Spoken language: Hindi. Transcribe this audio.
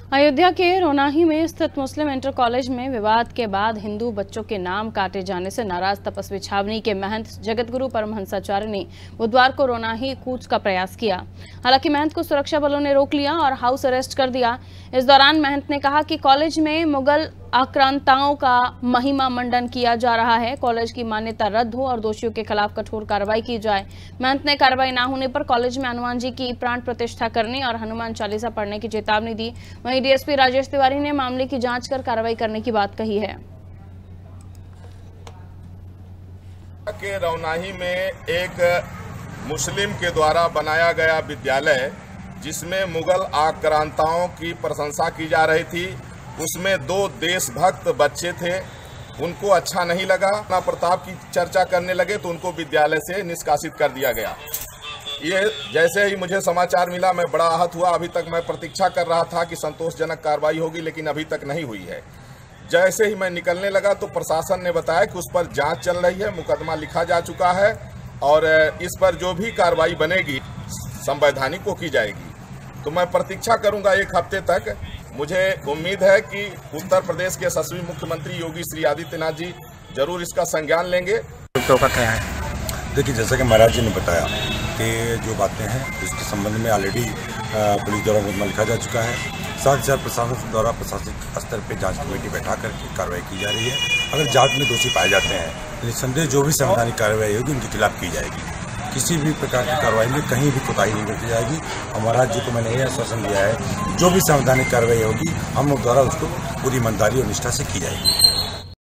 अयोध्या के रोनाही में स्थित मुस्लिम इंटर कॉलेज में विवाद के बाद हिंदू बच्चों के नाम काटे जाने से नाराज तपस्वी छावनी के महंत जगतगुरु परमहंसाचार्य ने बुधवार को रोनाही कूच का प्रयास किया। हालांकि महंत को सुरक्षा बलों ने रोक लिया और हाउस अरेस्ट कर दिया। इस दौरान महंत ने कहा कि कॉलेज में मुगल आक्रांताओं का महिमा मंडन किया जा रहा है, कॉलेज की मान्यता रद्द हो और दोषियों के खिलाफ कठोर कार्रवाई की जाए। महंत ने कार्रवाई न होने पर कॉलेज में हनुमान जी की प्राण प्रतिष्ठा करने और हनुमान चालीसा पढ़ने की चेतावनी दी। वहीं डीएसपी राजेश तिवारी ने मामले की जांच कर कार्रवाई करने की बात कही है। के रोनाही में एक मुस्लिम के द्वारा बनाया गया विद्यालय जिसमें मुगल आक्रांताओं की प्रशंसा की जा रही थी, उसमें 2 देशभक्त बच्चे थे। उनको अच्छा नहीं लगा, अपना प्रताप की चर्चा करने लगे तो उनको विद्यालय से निष्कासित कर दिया गया। ये जैसे ही मुझे समाचार मिला मैं बड़ा आहत हुआ। अभी तक मैं प्रतीक्षा कर रहा था कि संतोषजनक कार्रवाई होगी, लेकिन अभी तक नहीं हुई है। जैसे ही मैं निकलने लगा तो प्रशासन ने बताया कि उस पर जांच चल रही है, मुकदमा लिखा जा चुका है और इस पर जो भी कार्रवाई बनेगी संवैधानिक को की जाएगी। तो मैं प्रतीक्षा करूंगा 1 हफ्ते तक। मुझे उम्मीद है कि उत्तर प्रदेश के यशस्वी मुख्यमंत्री योगी श्री आदित्यनाथ जी जरूर इसका संज्ञान लेंगे। तो क्या है? देखिए, जैसा कि महाराज जी ने बताया कि जो बातें हैं इसके संबंध में ऑलरेडी पुलिस द्वारा मुकदमा लिखा जा चुका है। साथ ही साथ प्रशासन द्वारा प्रशासनिक स्तर पर जांच कमेटी बैठा करके कार्रवाई की जा रही है। अगर जांच में दोषी पाए जाते हैं तो निस्संदेह जो भी संवैधानिक कार्रवाई होगी उनके खिलाफ की जाएगी। किसी भी प्रकार की कार्रवाई में कहीं भी कोताही नहीं बरती जाएगी। और महाराज जी को मैंने यह आश्वासन दिया है जो भी संवैधानिक कार्रवाई होगी हम लोग द्वारा उसको पूरी ईमानदारी और निष्ठा से की जाएगी।